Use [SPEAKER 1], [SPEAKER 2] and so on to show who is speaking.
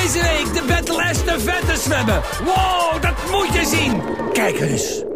[SPEAKER 1] Deze week de Battle Estafette zwemmen. Wow, dat moet je zien. Kijk eens.